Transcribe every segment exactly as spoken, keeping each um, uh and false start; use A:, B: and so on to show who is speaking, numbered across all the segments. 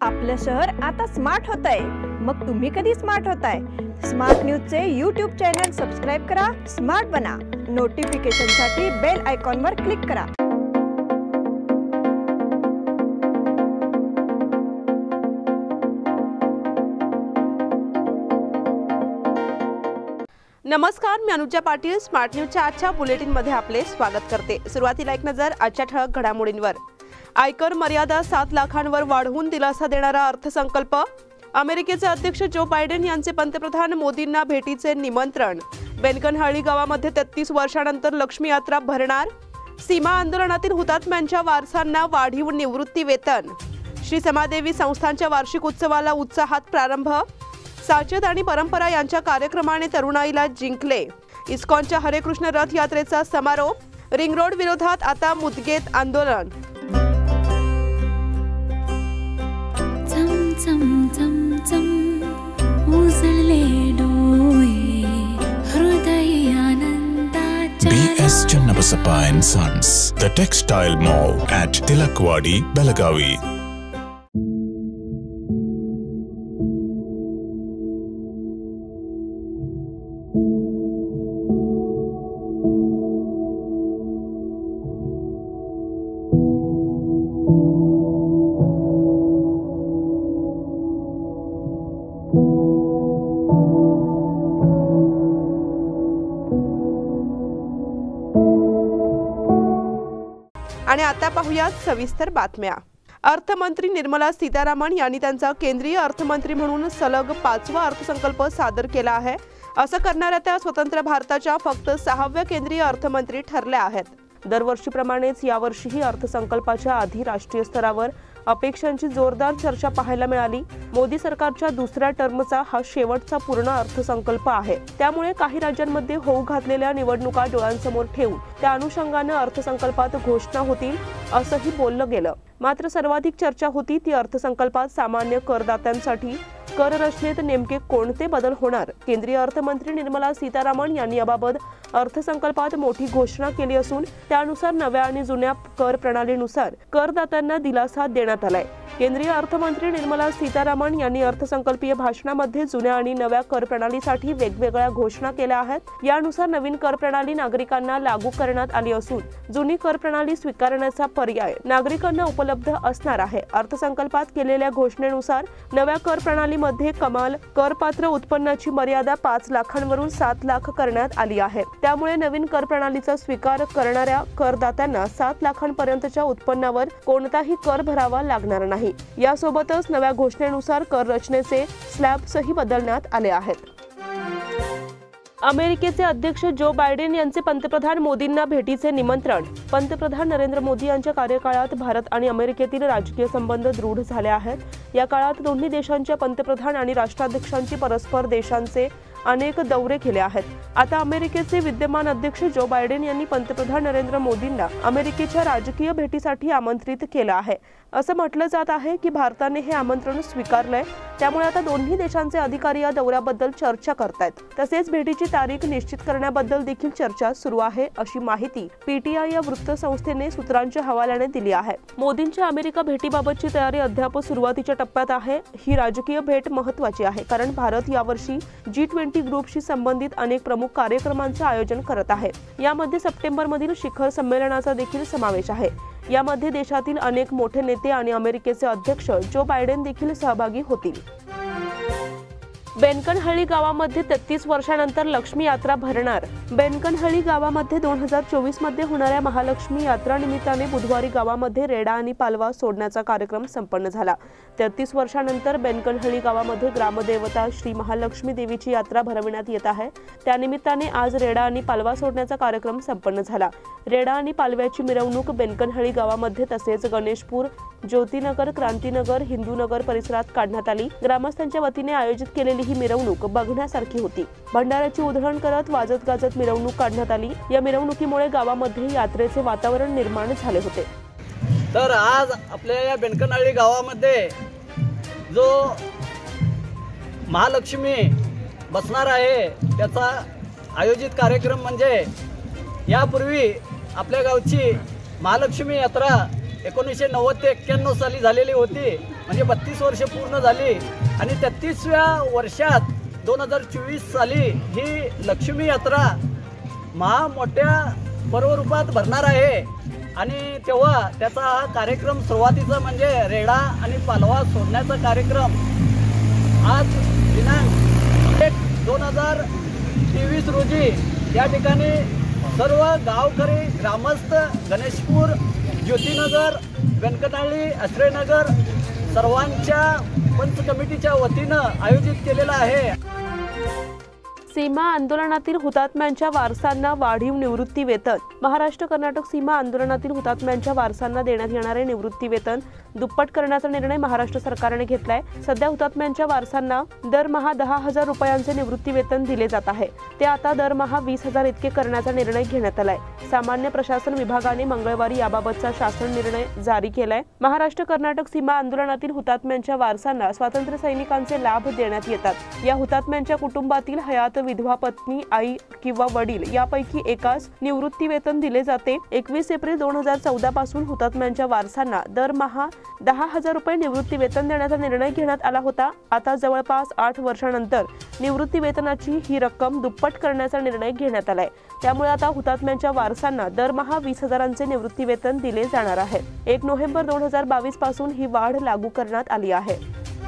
A: आपलं शहर आता स्मार्ट होतंय, मग तुम्ही कधी स्मार्ट होताय? स्मार्ट न्यूजचे यूट्यूब चॅनल सबस्क्राइब करा, स्मार्ट बना। नोटिफिकेशनसाठी बेल आयकॉनवर क्लिक करा।
B: नमस्कार, मी अनुजा पाटील स्मार्ट न्यूजच्या आजच्या बुलेटिनमध्ये आपले स्वागत करते। सुरुवातीला एक नजर आजच्या ठळक घडामोडींवर। आयकर मर्यादा सात लाखांवर वाढवून दिलासा देणारा अर्थसंकल्प। अमेरिकेचे अध्यक्ष जो बायडेन यांचे पंतप्रधान मोदींना भेटीचे निमंत्रण। बेनकनहळ्ळी गावामध्ये तेहतीस वर्षांनंतर लक्ष्मी यात्रा भरणार। सीमा आंदोलनातील हुतात्म्यांच्या वारसांना वाढीव निवृत्ती वेतन। श्री समादेवी संस्थांच्या वार्षिक उत्सवाला उत्साहात प्रारंभ। साचेत आणि परंपरा यांच्या कार्यक्रमाने तरुणाईला जिंकले। इस्कॉनच्या हरे कृष्ण रथ यात्रेचा समारोप। रिंग रोड विरोधात आता मुदगेत आंदोलन।
C: B S Channabasappa and Sons, the textile mall at Tilakwadi, Belagavi.
B: आणि आता पाहूया सविस्तर बातम्या। अर्थमंत्री निर्मला सीतारामन यांनी त्यांचा केंद्रीय अर्थमंत्री म्हणून सलग पाचवा अर्थसंकल्प सादर केला आहे। असं करणाऱ्या त्या स्वतंत्र भारताच्या फक्त सहाव्या केंद्रीय अर्थमंत्री ठरल्या आहेत। दरवर्षीप्रमाणेच यावर्षीही अर्थसंकल्पाच्या आधी राष्ट्रीय स्तरावर अपेक्षांची जोरदार चर्चा पाहायला मिळाली। मोदी सरकारच्या दुसऱ्या टर्मचा हा शेवटचा पूर्ण अर्थसंकल्प आहे, त्यामुळे काही राज्यांमध्ये होऊ घातलेल्या निवडणुका डोळ्यांसमोर ठेवून त्या अनुषंगाने अर्थसंकल्पात घोषणा होतील असंही बोललं गेलं। मात्र सर्वाधिक चर्चा होती ती अर्थसंकल्पात सामान्य करदात्यांसाठी कर रचनेत नेमके कोणते बदल होणार। केंद्रीय अर्थमंत्री निर्मला सीतारामन यांनी याबाबत अर्थसंकल्पात मोठी घोषणा केली असून त्यानुसार नव्या आणि जुन्या कर प्रणालीनुसार करदात्यांना दिलासा देण्यात आलाय। केंद्रीय अर्थमंत्री निर्मला सीतारामन यांनी अर्थसंकल्पीय भाषणामध्ये जुन्या आणि नव्या कर प्रणालीसाठी वेगवेगळ्या घोषणा केल्या आहेत। यानुसार नवीन कर प्रणाली नागरिकांना लागू करण्यात आली असून जुनी कर प्रणाली स्वीकारण्याचा पर्याय नागरिकांना उपलब्ध असणार आहे। अर्थसंकल्पात केलेल्या घोषणेनुसार नव्या कर प्रणालीमध्ये कमाल करपात्र उत्पन्नाची मर्यादा पाच लाखांवरून सात लाख करण्यात आली आहे। त्यामुळे नवीन कर प्रणालीचा स्वीकार करणाऱ्या करदात्यांना सात लाखांपर्यंतच्या उत्पन्नावर कोणताही कर भरावा लागणार नाही। यासोबतच नव्या घोषणेनुसार कर रचनेचे स्लॅब्सही बदलण्यात आले आहेत। अमेरिकेचे अध्यक्ष जो बायडेन यांचे पंतप्रधान मोदींना भेटीचे निमंत्रण। पंतप्रधान नरेंद्र मोदी यांच्या कार्यकाळात भारत आणि अमेरिकेतील राजकीय संबंध दृढ झाले आहेत। या काळात दोन्ही देशांच्या पंतप्रधान आणि राष्ट्राध्यक्षांची परस्पर देशांचे अनेक दौरे केले आहेत। आता अमेरिकेचे विद्यमान अध्यक्ष जो बायडेन यांनी पंतप्रधान नरेंद्र मोदींना अमेरिकेच्या राजकीय भेटीसाठी आमंत्रित केलं आहे। असं म्हटलं जात आहे की भारताने हे आमंत्रण स्वीकारलंय, त्यामुळे आता दोन्ही देशांचे अधिकारी या दौऱ्याबद्दल चर्चा करतायत। तसेच भेटीची तारीख निश्चित करण्याबद्दल देखील चर्चा सुरू आहे, अशी माहिती पीटीआय या वृत्तसंस्थेने सूत्रांच्या हवाल्याने दिली आहे। मोदींच्या अमेरिका भेटीबाबतची तयारी अद्याप सुरुवातीच्या टप्प्यात आहे। ही राजकीय भेट महत्त्वाची आहे कारण भारत यावर्षी जी ट्वेंटी ग्रुपशी संबंधित अनेक प्रमुख कार्यक्रमांचे आयोजन करत आहे। यामध्ये सप्टेंबर मधील शिखर संमेलनाचा देखील समावेश आहे। यामध्ये देशातील अनेक मोठे नेते आणि अमेरिकेचे अध्यक्ष जो बायडेन देखील सहभागी होतील। बेनकनहळ्ळी गावामध्ये तेहतीस वर्षांनंतर लक्ष्मी यात्रा भरणार। बेनकनहळ्ळी गावामध्ये दोन हजार चोवीस मध्ये होणाऱ्या महालक्ष्मी यात्रा निमित्ताने बुधवारी गावामध्ये रेडा आणि पालवा सोडण्याचा कार्यक्रम संपन्न झाला। तेहतीस वर्षांनंतर बेनकनहळ्ळी गावामध्ये ग्रामदेवता श्री महालक्ष्मी देवीची यात्रा भरविण्यात येत आहे। त्यानिमित्ताने आज रेडा आणि पालवा सोडण्याचा कार्यक्रम संपन्न झाला। रेडा आणि पालव्याची मिरवणूक बेनकनहळ्ळी गावामध्ये तसेच गणेशपूर, ज्योतिनगर, क्रांतीनगर, हिंदूनगर परिसरात काढण्यात आली। ग्रामस्थांच्या वतीने आयोजित केलेली ही मिरवणूक बघण्यासारखी होती। भंडाऱ्याची उधळण करत वाजत गाजत मिरवणूक काढण्यात आली। या मिरवणुकीमुळे गावामध्ये यात्रेचे वातावरण निर्माण झाले होते।
D: तर आज आपल्या या बेनकनहळ्ळी गावामध्ये जो महालक्ष्मी बसणार आहे त्याचा आयोजित कार्यक्रम म्हणजे यापूर्वी आपल्या गावची महालक्ष्मी यात्रा एकोणीसशे नव्वद ते एक्क्याण्णव साली झालेली होती, म्हणजे बत्तीस वर्ष पूर्ण झाली आणि तेहतीसव्या वर्षात दोन हजार चोवीस साली ही लक्ष्मी यात्रा महा मोठ्या पर्वरूपात भरणार आहे आणि तेव्हा त्याचा हा कार्यक्रम सुरुवातीचा म्हणजे रेडा आणि पालवा सोडण्याचा कार्यक्रम आज दिनांक एक दोन हजार तेवीस रोजी या ठिकाणी सर्व गावकरी ग्रामस्थ गणेशपूर ज्योतिनगर व्यंकटनळी आश्रयनगर सर्वांच्या पंच कमिटीच्या वतीनं आयोजित केलेला आहे।
E: सीमा आंदोलनातील हुतात्म्यांच्या वारसांना वाढीव निवृत्ती वेतन। महाराष्ट्र कर्नाटक सीमा आंदोलनातील हुतात्म्यांच्या वारसांना देण्यात येणारे निवृत्ती वेतन दुप्पट करण्याचा निर्णय महाराष्ट्र सरकारने घेतलाय। सध्या हुतात्म्यांच्या वारसांना दरमहा दहा हजार रुपयांचे निवृत्ती वेतन दिले जात आहे, ते आता दरमहा वीस हजार इतके करण्याचा निर्णय घेण्यात आलाय। सामान्य प्रशासन विभागाने मंगळवारी याबाबतचा शासन निर्णय जारी केलाय। महाराष्ट्र कर्नाटक सीमा आंदोलनातील हुतात्म्यांच्या वारसांना स्वातंत्र्य सैनिकांचे लाभ देण्यात येतात। या हुतात्म्यांच्या कुटुंबातील हयात विधवा पत्नी, आई किंवा वडील यापैकी एकास निवृत्ती वेतन दिले जाते। एकवीस एप्रिल दोन हजार चौदा पासून हुतात्म्यांच्या वारसांना दरमहा दहा हजार रुपये निवृत्ती वेतन देण्याचा निर्णय घेण्यात आला होता। आता जवळपास आठ वर्षांनंतर निवृत्ती वेतनाची ही रक्कम दुप्पट करण्याचा निर्णय घेण्यात आलाय। त्यामुळे आता हुतात्म्यांच्या वारसांना दरमहा वीस हजारांचे निवृत्ती वेतन दिले जाणार आहे। एक नोव्हेंबर दोन हजार बावीस पासून ही वाढ लागू करण्यात आली आहे।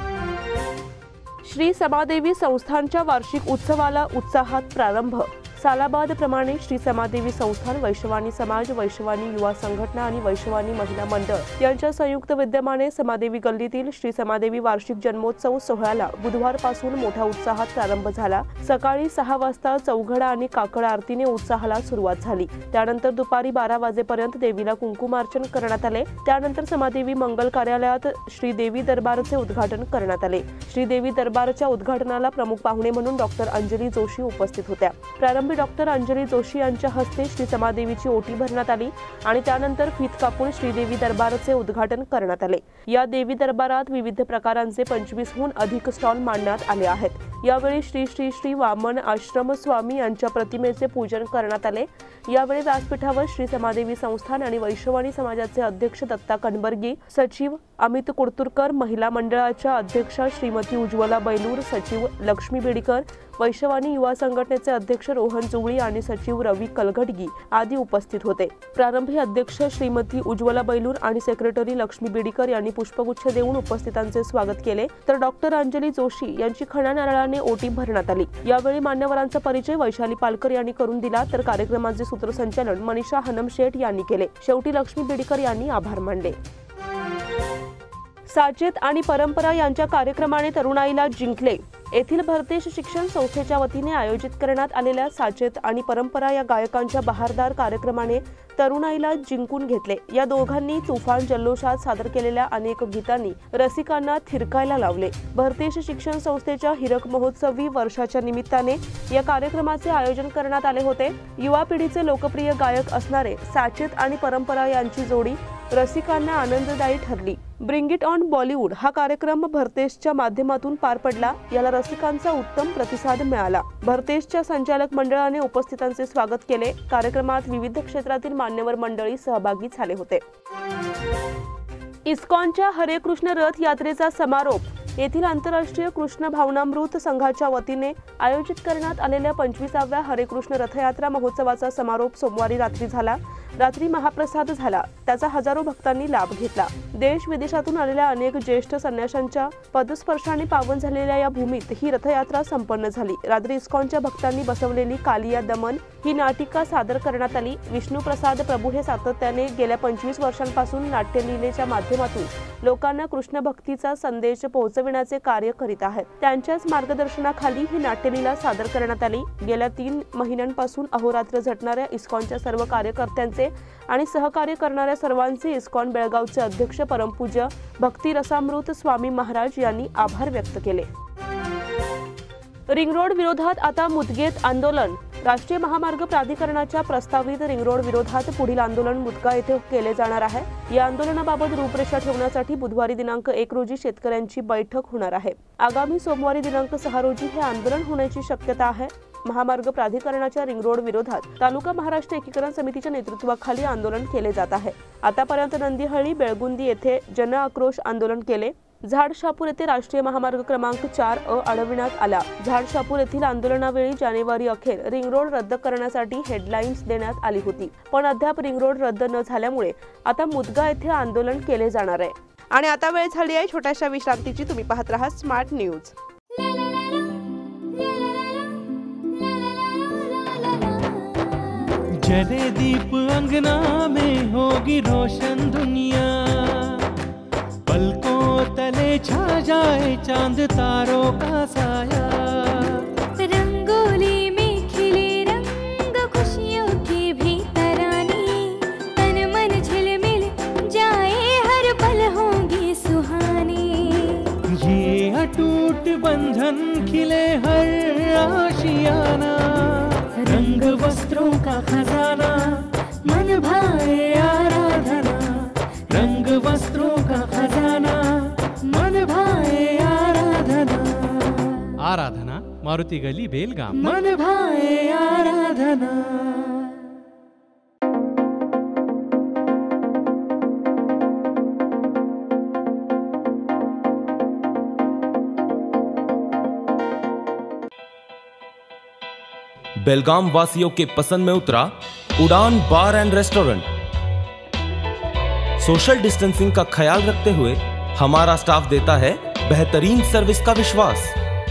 E: श्री समादेवी संस्थानच्या वार्षिक उत्सवाला उत्साहात प्रारंभ। सालाबाद प्रमाणे श्री समादेवी संस्थान, वैश्यवानी समाज, वैश्यवानी युवा संघटना आणि वैश्यवानी महिला मंडळ यांच्या संयुक्त विद्यमाने समादेवी गल्लीतील श्री समादेवी वार्षिक जन्मोत्सव सोहळ्याला बुधवारपासून मोठ्या उत्साहात प्रारंभ झाला। सकाळी सहा वाजता चौघडा आणि काकड आरतीने उत्साहाला सुरुवात झाली। त्यानंतर दुपारी बारा वाजेपर्यंत देवीला कुंकुमार्चन करण्यात आले। त्यानंतर समादेवी मंगल कार्यालयात श्रीदेवी दरबारचे उद्घाटन करण्यात आले। श्रीदेवी दरबारच्या उद्घाटनाला प्रमुख पाहुणे म्हणून डॉक्टर अंजली जोशी उपस्थित होत्या। प्रारंभी डॉक्टर अंजली जोशी यांच्या हस्ते श्री समादेवीची ओटी भरण्यात आली आणि त्यानंतर फीत कापून श्रीदेवी दरबारचे उद्घाटन करण्यात आले। या देवी दरबारात विविध प्रकारांचे पंचवीसहून अधिक स्टॉल मांडण्यात आले आहेत। यावेळी श्री श्री श्री वामन आश्रम स्वामी यांच्या प्रतिमेचे पूजन करण्यात आले। यावेळी व्यासपीठावर श्री समादेवी संस्थान आणि वैश्यवानी समाजाचे अध्यक्ष दत्ता कणबर्गी, सचिव अमित कुडतुरकर, महिला मंडळाच्या अध्यक्षा श्रीमती उज्ज्वला बैलूर, सचिव लक्ष्मी बेडीकर, वैश्यवानी युवा संघटनेचे अध्यक्ष रोहन जुवळी आणि सचिव रवी कलघटगी आदी उपस्थित होते। प्रारंभी अध्यक्ष श्रीमती उज्ज्वला बैलूर आणि सेक्रेटरी लक्ष्मी बेडीकर यांनी पुष्पगुच्छ देऊन उपस्थितांचे स्वागत केले, तर डॉक्टर अंजली जोशी यांची खणा नारळाने ओटी भरण्यात आली। यावेळी मान्यवरांचा परिचय वैशाली पालकर यांनी करून दिला, तर कार्यक्रमाचे सूत्रसंचालन मनीषा हनमशेठ यांनी केले। शेवटी लक्ष्मी बेडीकर यांनी आभार मानले। साचेत आणि परंपरा यांच्या कार्यक्रमाने तरुणाईला जिंकले। येथील भरतेश शिक्षण संस्थेच्या वतीने आयोजित करण्यात आलेल्या साचेत आणि परंपरा या गायकांच्या बहारदार कार्यक्रमाने तरुणाईला जिंकून घेतले। या दोघांनी तुफान जल्लोषात सादर केलेल्या अनेक गीतांनी रसिकांना थिरकायला लावले। भरतेश शिक्षण संस्थेच्या हिरक महोत्सवी वर्षाच्या निमित्ताने या कार्यक्रमाचे आयोजन करण्यात आले होते। युवा पिढीचे लोकप्रिय गायक असणारे साचेत आणि परंपरा यांची जोडी रसिकांना आनंददायी ठरली। ब्रिंग इट ऑन बॉलिवूड हा कार्यक्रम भरतेशच्या माध्यमातून पार पडला। याला रसिकांचा उत्तम प्रतिसाद मिळाला। भरतेशच्या संचालक मंडळाने उपस्थितांचे स्वागत केले। कार्यक्रमात विविध क्षेत्रातील मान्यवर मंडळी सहभागी झाले होते। इस्कॉनच्या हरे कृष्ण रथ यात्रेचा समारोप। येथील आंतरराष्ट्रीय कृष्ण भावनामृत संघाच्या वतीने आयोजित करण्यात आलेल्या पंचवीसाव्या हरे कृष्ण रथयात्रा महोत्सवाचा समारोप सोमवारी रात्री झाला। रात्री महाप्रसाद झाला, त्याचा हजारो भक्तांनी लाभ घेतला। देश विदेशातून आलेल्या अनेक ज्येष्ठ संन्याशांच्या पदस्पर्शाने पावन झालेल्या या भूमीत ही रथयात्रा संपन्न झाली। रात्री इस्कॉनच्या भक्तांनी बसवलेली कालिया दमन ही नाटिका सादर करण्यात आली। विष्णुप्रसाद प्रभू हे सातत्याने गेल्या पंचवीस वर्षांपासून नाट्यलीलेच्या माध्यमातून लोकांना कृष्ण भक्तीचा संदेश पोहोचविण्याचे कार्य करीत आहेत। त्यांच्याच मार्गदर्शनाखाली ही नाट्यलीला सादर करण्यात आली। गेल्या तीन महिन्यांपासून अहोरात्र झटणाऱ्या इस्कॉनच्या सर्व कार्यकर्त्यांचे आणि सहकार्य करणाऱ्या सर्वांचे इस्कॉन बेळगावचे अध्यक्ष परमपूज्य भक्ती रसामृत स्वामी महाराज यांनी आभार व्यक्त केले। रिंग रोड विरोधात आता मुदगेत आंदोलन। राष्ट्रीय महामार्ग प्राधिकरणाच्या प्रस्तावित रिंग रोड विरोधात पुढील आंदोलन मुदगा येथे केले जाणार आहे। या आंदोलनाबाबत रूपरेषा ठेवण्यासाठी बुधवारी दिनांक एक रोजी शेतकऱ्यांची बैठक होणार आहे। आगामी सोमवारी दिनांक सहा रोजी हे आंदोलन होण्याची शक्यता आहे। महामार्ग प्राधिकरणाच्या रिंग रोड विरोधात तालुका महाराष्ट्र एकीकरण समितीच्या नेतृत्वाखाली आंदोलन केले जात आहे। आतापर्यंत नंदीहळ्ळी, बेळगुंदी येथे जन आक्रोश आंदोलन केले। झाडशापूर येथे राष्ट्रीय महामार्ग क्रमांक चार अ अडविण्यात आला। झाडशापूर येथील आंदोलनावेळी जानेवारी अखेर रिंग रोड रद्द करण्यासाठी हेडलाईन्स देण्यात आली होती, पण अद्याप रिंग रोड रद्द न झाल्यामुळे आता मुदगा येथे आंदोलन केले जाणार आहे।
B: आणि आता वेळ झाली आहे छोट्याशा विश्रांतीची। तुम्ही पाहत रहा स्मार्ट न्यूज।
F: जले दीप अंगना में होगी रोशन दुनिया, पलकों तले छा जाए चांद तारों का साया,
G: रंगोली में खिले रंग खुशियों की भी तरानी, तन मन झिलमिल जाए हर पल होंगी सुहानी,
F: ये अटूट बंधन खिले हर आशियाना, रंग वस्त्रों का खजाना मन भाए आराधना, रंग वस्त्रों का खजाना मन भाए आराधना, आराधना मारुति गली बेलगाम, मन भाए आराधना।
H: बेलगाम वासियों के पसंद में उतरा Udaan bar and restaurant. Social distancing का ख्याल रखते हुए हमारा स्टाफ देता है बेहतरीन सर्विस का विश्वास।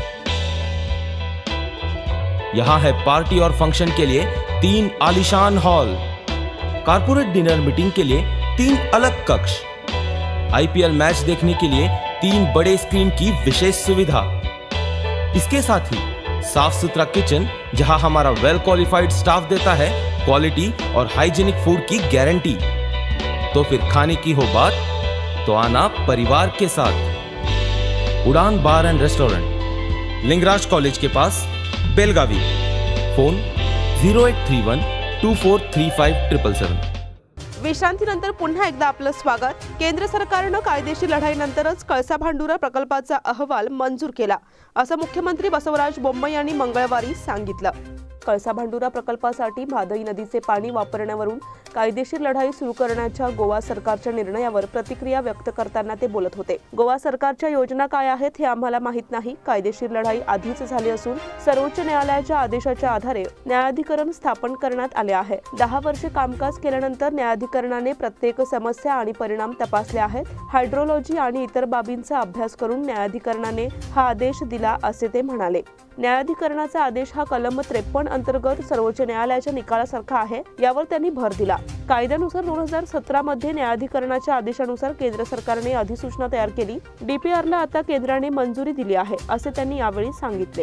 H: यहां है पार्टी और फंक्शन के लिए तीन आलीशान हॉल, कारपोरेट डिनर मीटिंग के लिए तीन अलग कक्ष, आईपीएल मैच देखने के लिए तीन बड़े स्क्रीन की विशेष सुविधा। इसके साथ ही साफ सुथरा किचन जहां हमारा वेल क्वालिफाइड स्टाफ देता है क्वालिटी और हाइजीनिक फूड की गारंटी। तो फिर खाने की हो बात तो आना परिवार के साथ। Udaan bar and restaurant, Lingraj college के पास, Belagavi. Phone zero eight three one two four three five triple seven.
B: विश्रांतीनंतर पुन्हा एकदा आपलं स्वागत। केंद्र सरकारनं कायदेशीर लढाईनंतरच कळसा भांडुरा प्रकल्पाचा अहवाल मंजूर केला, असं मुख्यमंत्री बसवराज बोम्मई यांनी मंगळवारी सांगितलं।
E: कळसा भांडुरा प्रकल्पासाठी भादई नदीचे पाणी वापरण्यावरून कायदेशीर लढाई सुरू करण्याच्या गोवा सरकारच्या निर्णयावर प्रतिक्रिया व्यक्त करताना ते बोलत होते। गोवा सरकारच्या योजना काय आहेत हे आम्हाला माहित नाही। कायदेशीर लढाई आधीच झाली असून सर्वोच्च न्यायालयाच्या आदेशाच्या आधारे न्यायाधिकरण स्थापन करण्यात आले आहे। दहा वर्षे कामकाज केल्यानंतर न्यायाधिकरणाने प्रत्येक समस्या आणि परिणाम तपासले आहेत। हायड्रोलॉजी आणि इतर बाबींचा अभ्यास करून न्यायाधिकरणाने हा आदेश दिला, असे ते म्हणाले। न्यायाधिकरणाचा आदेश हा कलम त्रेपन्न अंतर्गत सर्वोच्च न्यायालयाच्या निकालासारखा आहे, यावर त्यांनी भर दिला। कायद्यानुसार दोन हजार सतरा मध्ये न्यायाधिकरणाच्या आदेशानुसार केंद्र सरकारने अधिसूचना तयार केली। डीपीआरला आता केंद्राने मंजुरी दिली आहे, असे त्यांनी यावेळी सांगितले।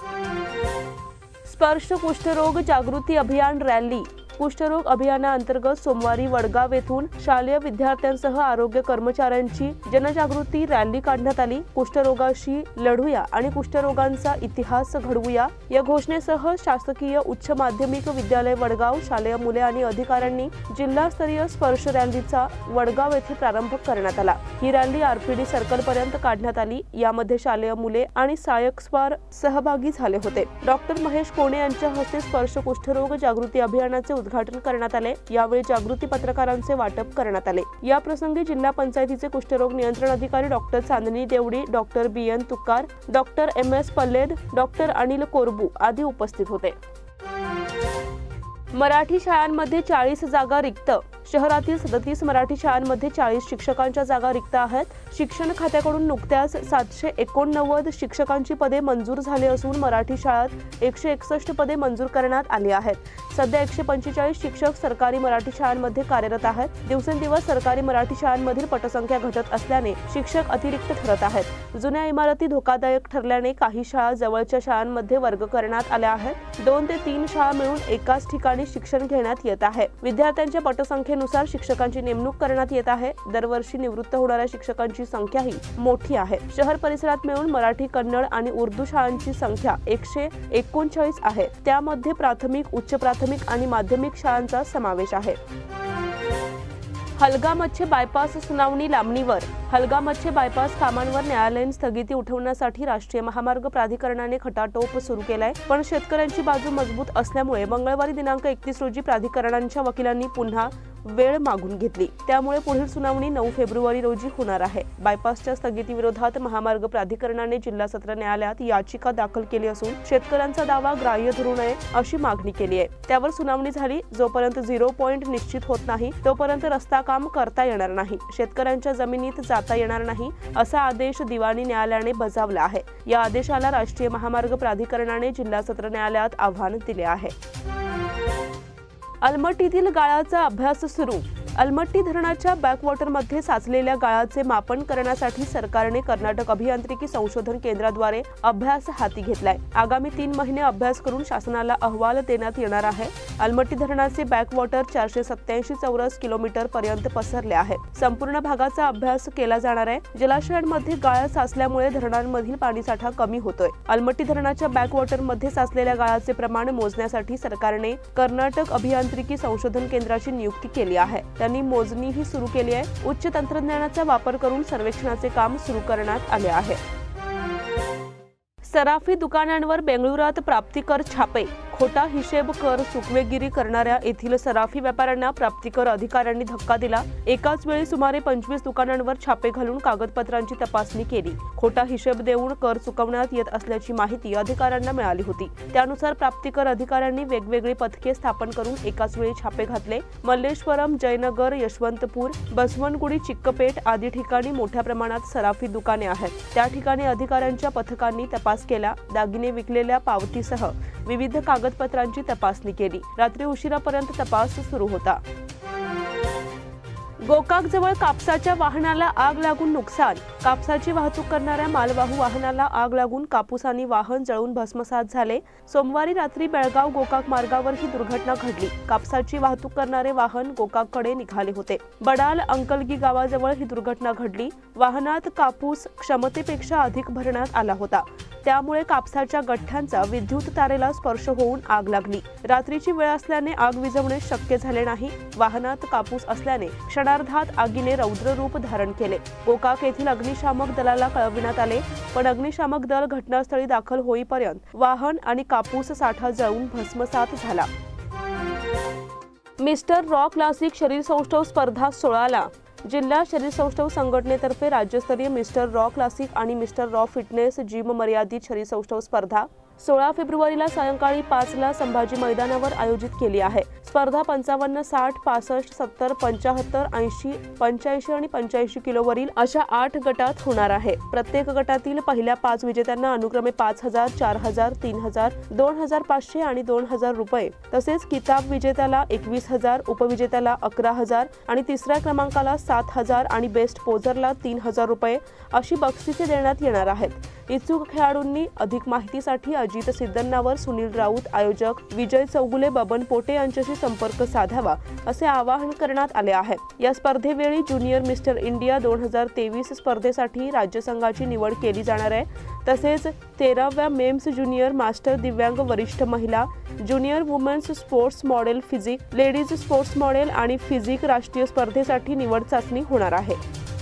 E: स्पर्श कुष्ठरोग जागृती अभियान रॅली। कुष्ठरोग अभियानाअंतर्गत सोमवारी वडगाव येथून शालेय विद्यार्थ्यांसह आरोग्य कर्मचाऱ्यांची जनजागृती रॅली काढण्यात आली। कुष्ठरोगाशी लढूया आणि कुष्ठरोगांचा इतिहास घडवूया या घोषणेसह शासकीय उच्च माध्यमिक विद्यालय वडगाव शालेय मुले आणि अधिकाऱ्यांनी जिल्हास्तरीय स्पर्श रॅलीचा वडगाव येथे प्रारंभ करण्यात आला। ही रॅली आरपीडी सर्कल पर्यंत काढण्यात आली। यामध्ये शालेय मुले आणि सहाय्यक स्वार सहभागी झाले होते। डॉक्टर महेश कोणे यांच्या हस्ते स्पर्श कुष्ठरोग जागृती अभियानाचे उद्घाटन करण्यात आले। यावेळी जागृती पत्रकारांचे वाटप करण्यात आले। या प्रसंगी जिल्हा पंचायतीचे कुष्ठरोग नियंत्रण अधिकारी doctor Chandni Devdi, doctor B N Tukar, doctor M S Palled, doctor Anil Korbu आदी उपस्थित होते। मराठी शाळांमध्ये चाळीस जागा रिक्त। शहरातील सदतीस मराठी शाळांमध्ये चाळीस शिक्षकांच्या जागा रिक्त आहेत। शिक्षण खात्याकडून नुकत्याच सातशे एकोणनव्वद शिक्षकांची पदे मंजूर झाली असून मराठी शाळात एकशे एकसष्ट पदे मंजूर करण्यात आली आहेत। सध्या एकशे पंचेचाळीस शिक्षक सरकारी मराठी शाळांमध्ये कार्यरत आहेत। दिवसेंदिवस सरकारी मराठी शाळांमधील पटसंख्या घटत असल्याने शिक्षक अतिरिक्त ठरत आहेत। जुन्या इमारती धोकादायक ठरल्याने काही शाळा जवळच्या शाळांमध्ये वर्ग करण्यात आल्या आहेत। दोन ते तीन शाळा मिळून एकाच ठिकाणी शिक्षण घेण्यात येत आहे। विद्यार्थ्यांच्या पटसंख्येनुसार शिक्षकांची नेमणूक करण्यात येत आहे। दरवर्षी निवृत्त होणाऱ्या शिक्षकांची संख्याही मोठी आहे। शहर परिसरात मिळून मराठी, कन्नड आणि उर्दू शाळांची संख्या एकशे एकोणचाळीस आहे। त्यामध्ये प्राथमिक, उच्च प्राथमिक आणि माध्यमिक शाळांचा समावेश आहे। हलगा-मच्छे बायपास सुनावणी लांबणीवर. हलगा-मच्छे बायपास कामांवर न्यायालयीन स्थगिती उठवण्यासाठी राष्ट्रीय महामार्ग प्राधिकरणाने खटाटोप सुरू केलाय, पण शेतकऱ्यांची बाजू मजबूत असल्यामुळे मंगळवारी दिनांक एकतीस रोजी प्राधिकरणांच्या वकिलांनी पुन्हा वेळ मागून घेतली. त्यामुळे पुढील सुनावणी नऊ फेब्रुवारी रोजी होणार आहे. बायपासच्या स्थगितीविरोधात महामार्ग प्राधिकरणाने जिल्हा सत्र न्यायालयात याचिका दाखल केली असून शेतकऱ्यांचा दावा ग्राह्य धरू नये अशी मागणी केली आहे. त्यावर सुनावणी झाली. जोपर्यंत झिरो पॉईंट निश्चित होत नाही तोपर्यंत रस्ता काम करता येणार नाही, शेतकऱ्यांच्या जमिनीत जाता येणार नाही असा आदेश दिवाणी न्यायालयाने बजावला आहे. या आदेशाला राष्ट्रीय महामार्ग प्राधिकरणाने जिल्हा सत्र न्यायालयात आव्हान दिले आहे. अलमट्टीतील गाळाचा अभ्यास सुरू. अलमट्टी धरणाच्या बॅकवॉटरमध्ये साचलेल्या गाळाचे मापन करण्यासाठी सरकारने कर्नाटक अभियांत्रिकी संशोधन केंद्राद्वारे अभ्यास हाती घेतलाय. आगामी तीन महिने अभ्यास करून शासनाला अहवाल देण्यात येणार आहे. अलमट्टी धरणाचे बॅकवॉटर चारशे सत्याऐंशी चौरस किलोमीटर पर्यंत पसरले आहे. संपूर्ण भागाचा अभ्यास केला जाणार आहे. जलाशयांमध्ये गाळ साचल्यामुळे धरणांमधील पाणीसाठा कमी होतोय. अलमट्टी धरणाच्या बॅकवॉटरमध्ये साचलेल्या गाळाचे प्रमाण मोजण्यासाठी सरकारने कर्नाटक अभियांत्रिकी संशोधन केंद्राची नियुक्ती केली आहे. त्यांनी मोजणीही सुरू केली आहे. उच्च तंत्रज्ञानाचा वापर करून सर्वेक्षणाचे काम सुरू करण्यात आले आहे. सराफी दुकानांवर बेंगळुरात प्राप्तिकर छापे. खोटा हिशेब कर चुकवेगिरी करणाऱ्या येथील सराफी व्यापाऱ्यांना प्राप्तिकर अधिकाऱ्यांनी धक्का दिला. एकाच वेळी सुमारे पंचवीस दुकानांवर छापे घालून कागदपत्रांची तपासणी केली. खोटा हिशेब देऊन कर चुकवण्यात येत असल्याची माहिती अधिकाऱ्यांना मिळाली होती. त्यानुसार प्राप्तिकर अधिकाऱ्यांनी वेगवेगळी पथके स्थापन करून एकाच वेळी छापे घातले. मल्लेश्वरम, जयनगर, यशवंतपूर, बसवनगुडी, चिक्कपेट आदी ठिकाणी मोठ्या प्रमाणात सराफी दुकाने आहेत. त्या ठिकाणी अधिकाऱ्यांच्या पथकांनी तपास केला. दागिने विकलेल्या पावतीसह विविध कागदपत्रांची तपासणी केली. रात्री उशिरापर्यंत तपास सुरू होता. गोकाक जवळ कापसाच्या वाहनाला आग लागून नुकसान. कापसाची वाहतूक करणाऱ्या मालवाहू वाहनाला आग लागून कापूस आणि वाहन जळून भस्मसात झाले. सोमवारी रात्री बेळगाव गोकाक मार्गावर ही दुर्घटना घडली. कापसाची वाहतूक करणारे वाहन गोकाककडे निघाले होते. बडाल अंकलगी गावाजवळ ही दुर्घटना घडली. वाहनात कापूस क्षमतेपेक्षा अधिक भरण्यात आला होता. त्यामुळे कापसाच्या गठ्ठ्यांचा विद्युत तारेला स्पर्श होऊन आग लागली. रात्रीची वेळ असल्याने आग विझवणे शक्य झाले नाही. वाहनात कापूस असल्याने क्षणार्धात आगीने रौद्र रूप धारण केले. गोकाक येथील अग्निशामक दलाला कळविण्यात आले, पण अग्निशामक दल घटनास्थळी दाखल होईपर्यंत वाहन आणि कापूस साठा जळून भस्मसात झाला. मिस्टर रॉ क्लासिक शरीर सौष्ठव स्पर्धा सोळाला. जिल्हा शरीर सौष्ठव संघटनेतर्फे राज्यस्तरीय मिस्टर रॉ क्लासिक आणि मिस्टर रॉ फिटनेस जिम मर्यादित शरीर सौष्ठव स्पर्धा सोळा फेब्रुवारीला सायंकाळी पाच ला संभाजी मैदानावर आयोजित केली आहे. स्पर्धा पंचावन्न, साठ, पासष्ट, सत्तर, पंच्याहत्तर, ऐंशी, पंच्याऐंशी आणि पंच्याऐंशी किलोवरील अशा आठ गटात होणार आहे. प्रत्येक गटातील पहिल्या पाच विजेत्यांना अनुक्रमे पाच हजार, चार हजार, तीन हजार, दोन हजार पाचशे आणि दोन हजार रुपये तसेच किताब विजेत्याला एकवीस हजार, उपविजेत्याला अकरा हजार आणि तिसऱ्या क्रमांकाला सात हजार आणि बेस्ट पोझरला तीन हजार रुपये अशी बक्षिसे देण्यात येणार आहेत. इच्छुक खेळाडूंनी अधिक माहितीसाठी अजित सिद्धन्नावर, सुनील राऊत, आयोजक विजय चौगुले, बबन पोटे यांच्याशी संपर्क साधावा असे आवाहन करण्यात आले आहे. या स्पर्धेवेळी ज्युनियर मिस्टर इंडिया दोन हजार तेवीस स्पर्धेसाठी राज्य संघाची निवड केली जाणार आहे. तसेच तेराव्या मेम्स ज्युनियर मास्टर दिव्यांग वरिष्ठ महिला, junior women's sports model physique, ladies sports model आणि फिजिक राष्ट्रीय स्पर्धेसाठी निवड चाचणी होणार आहे.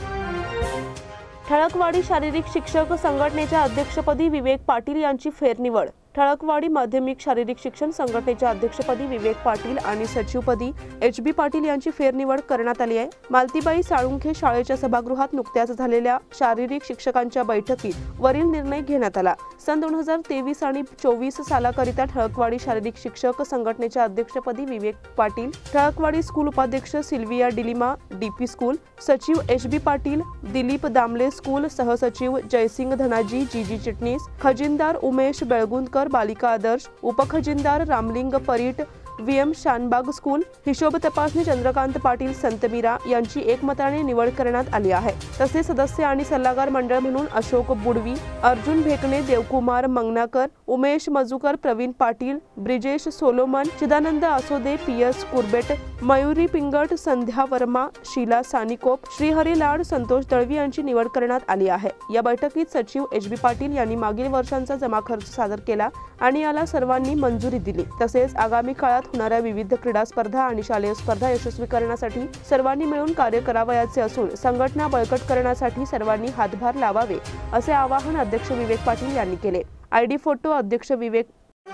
E: ठळकवाडी शारीरिक शिक्षक संघटनेच्या अध्यक्षपदी विवेक पाटील यांची फेरनिवड. ठळकवाडी माध्यमिक शारीरिक शिक्षण संघटनेच्या अध्यक्षपदी विवेक पाटील आणि सचिवपदी एच बी पाटील यांची फेरनिवड करण्यात आली आहे. मालतीबाई साळुंखे शाळेच्या सभागृहात नुकत्याच झालेल्या शारीरिक शिक्षकांच्या बैठकीत वरील निर्णय घेण्यात आला. सन दोन हजार तेवीस आणि चोवीस सालाकरिता ठळकवाडी शारीरिक शिक्षक संघटनेच्या अध्यक्षपदी विवेक पाटील, ठळकवाडी स्कूल उपाध्यक्ष सिल्विया डिलिमा डीपी स्कूल, सचिव H B Patil, Dilip Damle school, सहसचिव जयसिंग धनाजी, जीजी चिटणीस, खजिनदार उमेश बेळगुंदकर बालिका आदर्श, उपखजिनदार Ramling Parit, V M Shanbag school, हिशोब तपासणी चंद्रकांत पाटील संतमीरा यांची एकमताने निवड करण्यात आली आहे. तसेच सदस्य आणि सल्लागार मंडळ म्हणून Ashok Budvi, Arjun Bhekane, Devkumar Mangnakar, Umesh Majukar, Pravin Patil, Brijesh Solomon, Chidanand Asode, P S Kurbet, Mayuri Pingat, Sandhya Verma, Sheela Sanikop, Shrihari Lad, Santosh Dalvi यांची निवड करण्यात आली आहे. या बैठकीत सचिव एच बी पाटील यांनी मागील वर्षांचा जमा खर्च सादर केला आणि याला सर्वांनी मंजुरी दिली. तसेच आगामी काळात होणाऱ्या विविध क्रीडा स्पर्धा आणि शालेय स्पर्धा यशस्वी करण्यासाठी सर्वांनी मिळून कार्य करावयाचे असून संघटना बळकट करण्यासाठी सर्वांनी हातभार लावावे असे आवाहन अध्यक्ष विवेक पाटील यांनी केले. आयडी फोटो अध्यक्ष विवेक.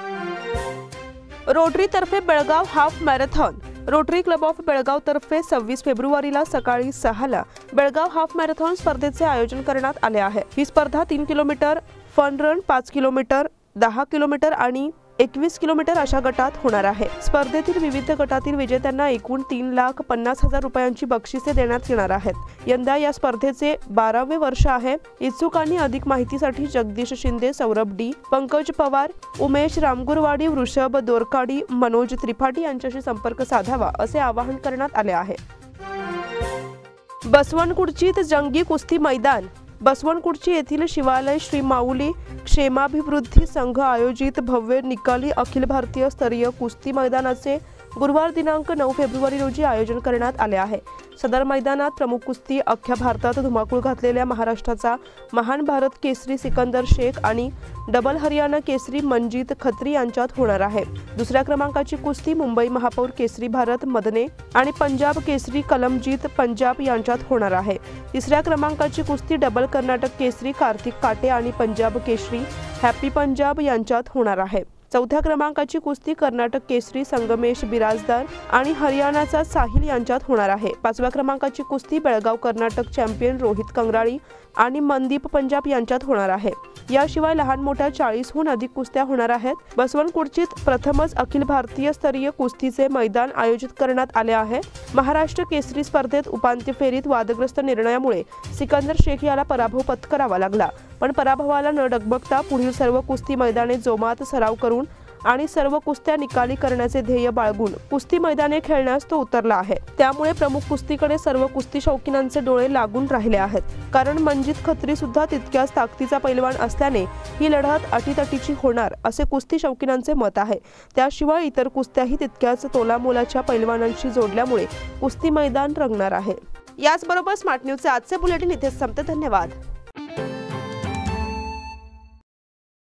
E: रोटरी तर्फे Belgaum half marathon. Rotary club of Belgaum तर्फे सव्वीस फेब्रुवारीला सकाळी सहाला बेळगाव हाफ मॅरेथॉन स्पर्धेचे आयोजन करण्यात आले आहे. ही स्पर्धा तीन किलोमीटर, फन रन पाच किलोमीटर, दहा किलोमीटर आणि एकवीस किलोमीटर अशा गटात होणार आहे. स्पर्धेतील विविध गटातील विजेत्यांना एकूण तीन लाख पन्नास हजार रुपयांची बक्षिसे देण्यात येणार आहेत. यंदा या स्पर्धेचे बारावे वर्ष आहे. इच्छुकांनी अधिक माहितीसाठी जगदीश शिंदे, सौरभ डी, पंकज पवार, उमेश रामगुरवाडी, वृषभ दोरकाडी, मनोज त्रिपाठी यांच्याशी संपर्क साधावा असे आवाहन करण्यात आले आहे. बसवनकुर्चीत जंगी कुस्ती मैदान. बसवनकुर्ची येथील शिवालय श्री माऊली क्षेमाभिवृद्धी संघ आयोजित भव्य निकाली अखिल भारतीय स्तरीय कुस्ती मैदानाचे गुरुवार दिनांक नऊ फेब्रुवारी रोजी आयोजन करण्यात आले आहे. सदर मैदानात प्रमुख कुस्ती अख्ख्या भारतात धुमाकूळ घातलेल्या महाराष्ट्राचा महान भारत केसरी सिकंदर शेख आणि डबल हरियाणा केसरी मनजीत खत्री यांच्यात होणार आहे. दुसऱ्या क्रमांकाची कुस्ती मुंबई महापौर केसरी भारत मदने आणि पंजाब केसरी कलमजीत पंजाब यांच्यात होणार आहे. तिसऱ्या क्रमांकाची कुस्ती डबल कर्नाटक केसरी कार्तिक काटे आणि पंजाब केसरी हॅपी पंजाब यांच्यात होणार आहे. चौथ्या क्रमांकाची कुस्ती कर्नाटक केसरी संगमेश बिराजदार आणि हरियाणाचा साहिल यांच्यात होणार आहे. पाचव्या क्रमांकाची कुस्ती बेळगाव कर्नाटक चॅम्पियन रोहित कंगराळी आणि मनदीप पंजाब यांच्यात होणार आहे. याशिवाय लहान मोठ्या चाळीसहून अधिक कुस्त्या होणार आहेत. बसवनकुर्चीत प्रथमच अखिल भारतीय स्तरीय कुस्तीचे मैदान आयोजित करण्यात आले आहे. महाराष्ट्र केसरी स्पर्धेत उपांत्य फेरीत वादग्रस्त निर्णयामुळे सिकंदर शेख याला पराभव पत्करावा लागला, पण पराभवाला न डगमगता पुढील सर्व कुस्ती मैदाने जोमात सराव करून आणि सर्व कुस्त्या निकाली करण्याचे ध्येय बाळगून कुस्ती मैदाने खेळण्यास तो उतरला आहे. त्यामुळे प्रमुख कुस्तीकडे सर्व कुस्ती शौकीनांचे डोळे लागून राहिले आहेत, कारण मनजीत खत्री सुद्धा तितक्याच ताकदीचा पैलवान असल्याने ही लढत अटीतटीची होणार असे कुस्ती शौकीनांचे मत आहे. त्याशिवाय इतर कुस्त्याही तितक्याच तोलामोलाच्या पैलवानांशी जोडल्यामुळे कुस्ती मैदान रंगणार आहे.
B: याचबरोबर स्मार्ट न्यूजचे आजचे बुलेटिन इथेच संपते. धन्यवाद.